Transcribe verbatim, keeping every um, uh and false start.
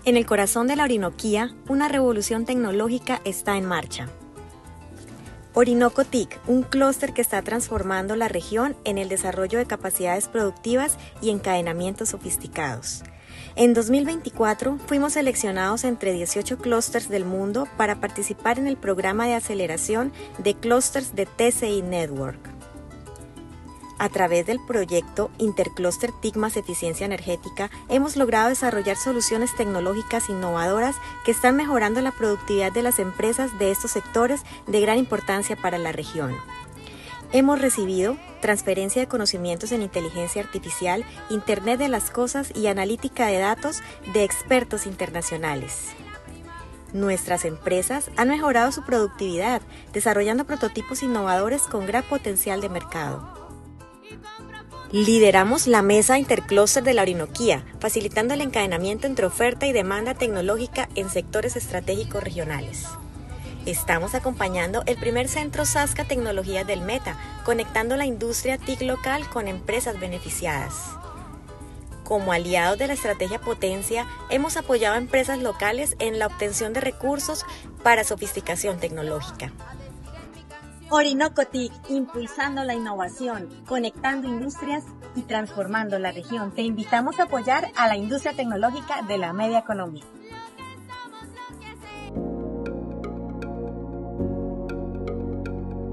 En el corazón de la Orinoquía, una revolución tecnológica está en marcha. Orinoco T I C, un clúster que está transformando la región en el desarrollo de capacidades productivas y encadenamientos sofisticados. En dos mil veinticuatro fuimos seleccionados entre dieciocho clústeres del mundo para participar en el programa de aceleración de clústeres de T C I Network. A través del proyecto Interclúster T I C más Eficiencia Energética, hemos logrado desarrollar soluciones tecnológicas innovadoras que están mejorando la productividad de las empresas de estos sectores de gran importancia para la región. Hemos recibido transferencia de conocimientos en inteligencia artificial, Internet de las Cosas y analítica de datos de expertos internacionales. Nuestras empresas han mejorado su productividad, desarrollando prototipos innovadores con gran potencial de mercado. Lideramos la mesa interclúster de la Orinoquía, facilitando el encadenamiento entre oferta y demanda tecnológica en sectores estratégicos regionales. Estamos acompañando el primer centro Sasca Tecnologías del Meta, conectando la industria T I C local con empresas beneficiadas. Como aliados de la estrategia Potencia, hemos apoyado a empresas locales en la obtención de recursos para sofisticación tecnológica. Orinoco T I C, impulsando la innovación, conectando industrias y transformando la región. Te invitamos a apoyar a la industria tecnológica de la media económica.